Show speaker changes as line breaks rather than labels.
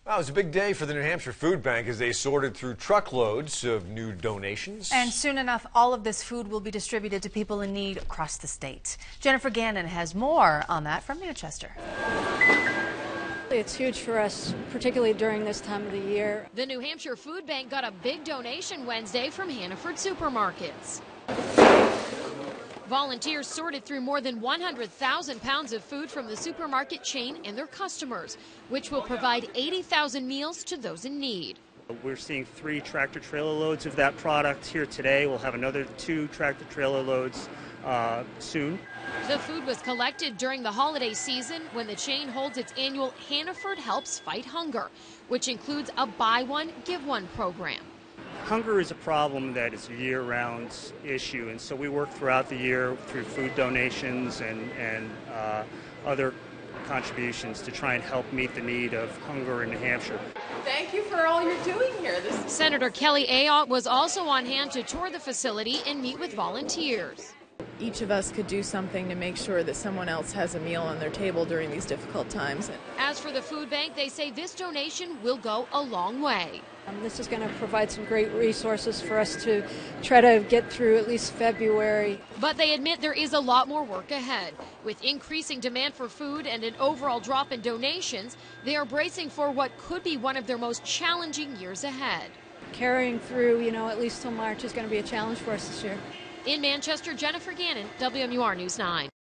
Well, it was a big day for the New Hampshire Food Bank as they sorted through truckloads of new donations.
And soon enough, all of this food will be distributed to people in need across the state. Jennifer Gannon has more on that from Manchester.
It's huge for us, particularly during this time of the year.
The New Hampshire Food Bank got a big donation Wednesday from Hannaford supermarkets. Volunteers sorted through more than 100,000 pounds of food from the supermarket chain and their customers, which will provide 80,000 meals to those in need.
We're seeing 3 tractor-trailer loads of that product here today. We'll have another 2 tractor-trailer loads soon.
The food was collected during the holiday season when the chain holds its annual Hannaford Helps Fight Hunger, which includes a buy one, give one program.
Hunger is a problem that is a year-round issue, and so we work throughout the year through food donations and other contributions to try and help meet the need of hunger in New Hampshire.
Thank you for all you're doing here.
Senator Kelly Ayotte was also on hand to tour the facility and meet with volunteers.
Each of us could do something to make sure that someone else has a meal on their table during these difficult times.
As for the food bank, they say this donation will go a long way.
This is going to provide some great resources for us to try to get through at least February.
But they admit there is a lot more work ahead. With increasing demand for food and an overall drop in donations, they are bracing for what could be one of their most challenging years ahead.
Carrying through, at least till March is going to be a challenge for us this year.
In Manchester, Jennifer Gannon, WMUR News 9.